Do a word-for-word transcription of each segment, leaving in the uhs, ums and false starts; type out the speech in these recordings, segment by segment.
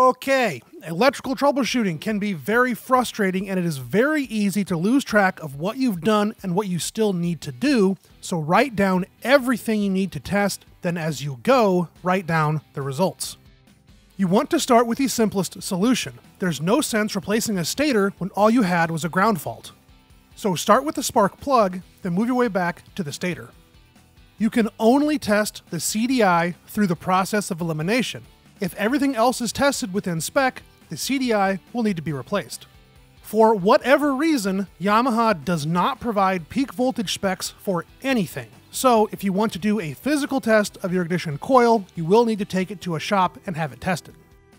Okay, electrical troubleshooting can be very frustrating, and it is very easy to lose track of what you've done and what you still need to do, so write down everything you need to test, then as you go, write down the results. You want to start with the simplest solution. There's no sense replacing a stator when all you had was a ground fault. So start with the spark plug, then move your way back to the stator. You can only test the C D I through the process of elimination. If everything else is tested within spec, the C D I will need to be replaced. For whatever reason, Yamaha does not provide peak voltage specs for anything. So if you want to do a physical test of your ignition coil, you will need to take it to a shop and have it tested.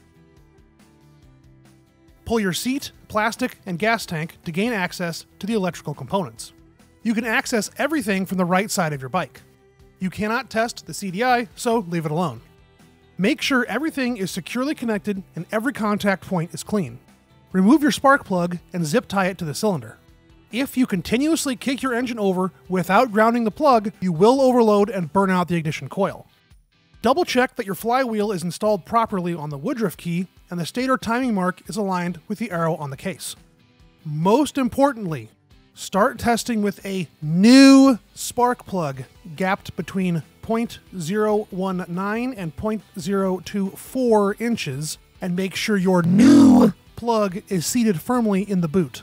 Pull your seat, plastic, and gas tank to gain access to the electrical components. You can access everything from the right side of your bike. You cannot test the C D I, so leave it alone. Make sure everything is securely connected and every contact point is clean. Remove your spark plug and zip tie it to the cylinder. If you continuously kick your engine over without grounding the plug, you will overload and burn out the ignition coil. Double check that your flywheel is installed properly on the Woodruff key and the stator timing mark is aligned with the arrow on the case. Most importantly, start testing with a new spark plug gapped between zero point zero one nine and zero point zero two four inches, and make sure your new plug is seated firmly in the boot.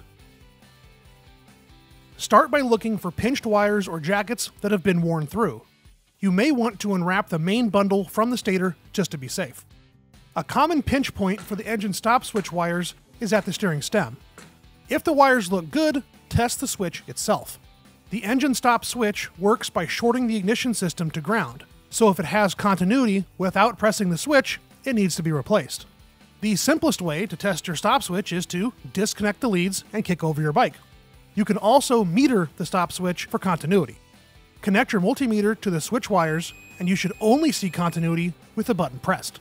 Start by looking for pinched wires or jackets that have been worn through. You may want to unwrap the main bundle from the stator just to be safe. A common pinch point for the engine stop switch wires is at the steering stem. If the wires look good, test the switch itself. The engine stop switch works by shorting the ignition system to ground, so if it has continuity without pressing the switch, it needs to be replaced. The simplest way to test your stop switch is to disconnect the leads and kick over your bike. You can also meter the stop switch for continuity. Connect your multimeter to the switch wires, and you should only see continuity with the button pressed.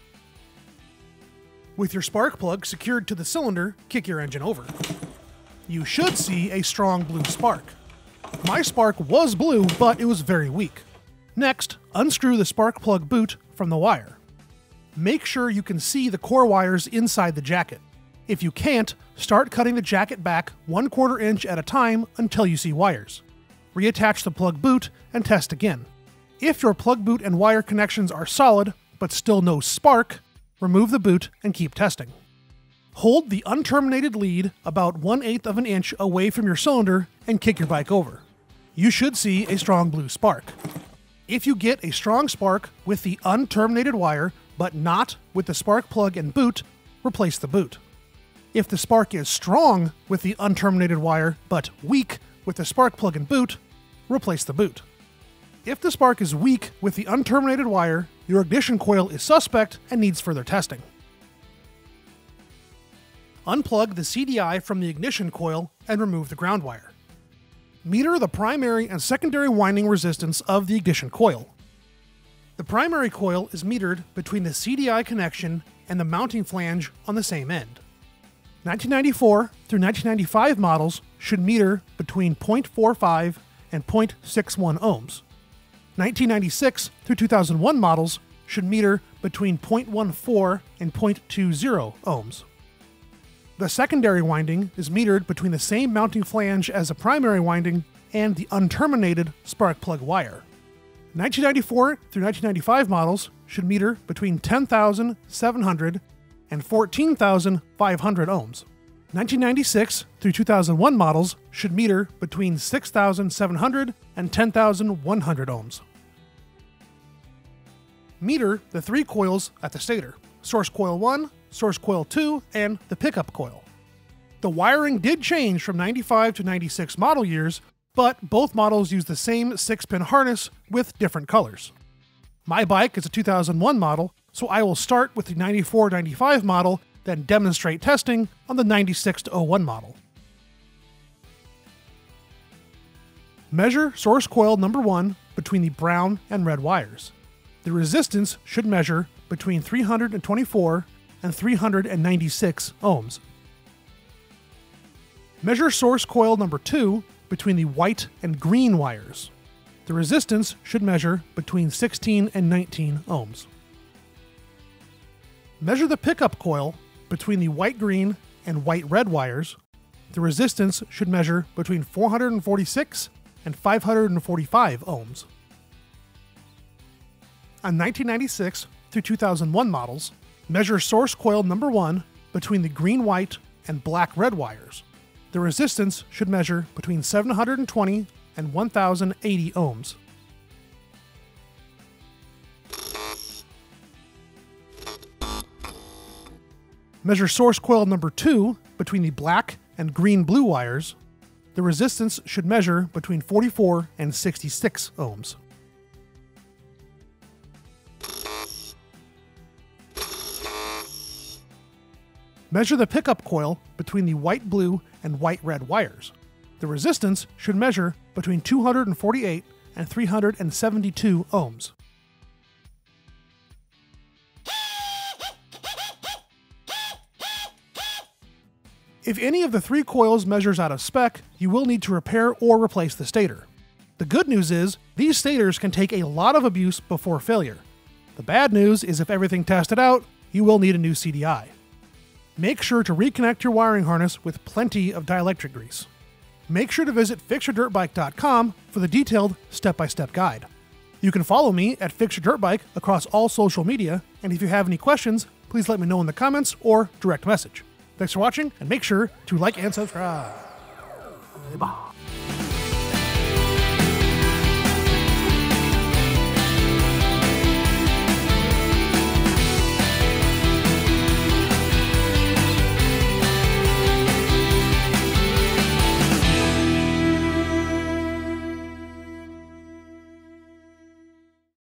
With your spark plug secured to the cylinder, kick your engine over. You should see a strong blue spark. My spark was blue, but it was very weak. Next, unscrew the spark plug boot from the wire. Make sure you can see the core wires inside the jacket. If you can't, start cutting the jacket back one quarter inch at a time until you see wires. Reattach the plug boot and test again. If your plug boot and wire connections are solid, but still no spark, remove the boot and keep testing. Hold the unterminated lead about one eighth of an inch away from your cylinder and kick your bike over. You should see a strong blue spark. If you get a strong spark with the unterminated wire, but not with the spark plug and boot, replace the boot. If the spark is strong with the unterminated wire, but weak with the spark plug and boot, replace the boot. If the spark is weak with the unterminated wire, your ignition coil is suspect and needs further testing. Unplug the C D I from the ignition coil and remove the ground wire. Meter the primary and secondary winding resistance of the ignition coil. The primary coil is metered between the C D I connection and the mounting flange on the same end. nineteen ninety-four through nineteen ninety-five models should meter between zero point four five and zero point six one ohms. nineteen ninety-six through two thousand one models should meter between zero point one four and zero point two zero ohms. The secondary winding is metered between the same mounting flange as the primary winding and the unterminated spark plug wire. nineteen ninety-four through nineteen ninety-five models should meter between ten thousand seven hundred and fourteen thousand five hundred ohms. nineteen ninety-six through two thousand one models should meter between six thousand seven hundred and ten thousand one hundred ohms. Meter the three coils at the stator: source coil one, source coil two, and the pickup coil. The wiring did change from ninety-five to ninety-six model years, but both models use the same six pin harness with different colors. My bike is a two thousand one model, so I will start with the ninety-four ninety-five model, then demonstrate testing on the ninety-six to oh one model. Measure source coil number one between the brown and red wires. The resistance should measure between three hundred twenty-four and three hundred ninety-six ohms. Measure source coil number two between the white and green wires. The resistance should measure between sixteen and nineteen ohms. Measure the pickup coil between the white-green and white-red wires. The resistance should measure between four hundred forty-six and five hundred forty-five ohms. On nineteen ninety-six through two thousand one models, measure source coil number one between the green-white and black-red wires. The resistance should measure between seven hundred twenty and one thousand eighty ohms. Measure source coil number two between the black and green-blue wires. The resistance should measure between forty-four and sixty-six ohms. Measure the pickup coil between the white-blue and white-red wires. The resistance should measure between two hundred forty-eight and three hundred seventy-two ohms. If any of the three coils measures out of spec, you will need to repair or replace the stator. The good news is, these stators can take a lot of abuse before failure. The bad news is if everything tested out, you will need a new C D I. Make sure to reconnect your wiring harness with plenty of dielectric grease. Make sure to visit fix your dirt bike dot com for the detailed step-by-step guide. You can follow me at Fix Your Dirt Bike across all social media, and if you have any questions, please let me know in the comments or direct message. Thanks for watching, and make sure to like and subscribe. Bye.